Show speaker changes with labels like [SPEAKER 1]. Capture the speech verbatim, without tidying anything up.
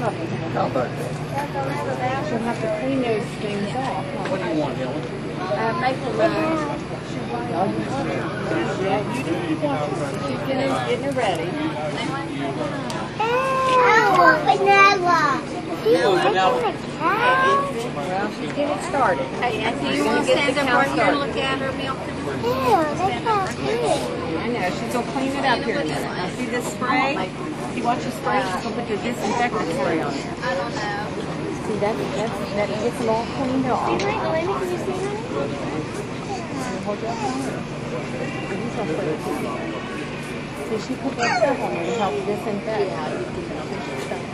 [SPEAKER 1] How about that?
[SPEAKER 2] She'll have to clean those things off.
[SPEAKER 1] What do you want, Helen?
[SPEAKER 2] Uh, maple rose. She's getting, getting it ready.
[SPEAKER 3] I want vanilla.
[SPEAKER 1] Oh, vanilla.
[SPEAKER 2] Well, she's getting started.
[SPEAKER 4] Hey, do you want to stand up right here and look at her milk?
[SPEAKER 3] Ew, that's not cute.
[SPEAKER 2] I know, she's going to clean it up here in a minute. Now, see this spray? See, watch the spray? She's going to put the disinfectant spray on there.
[SPEAKER 4] I don't know.
[SPEAKER 2] See, that, that's, that gets them all cleaned off.
[SPEAKER 3] Can you see that?
[SPEAKER 2] Hold your hand. He's going to put it in. See, she put that stuff on there to help disinfect. Yeah, you can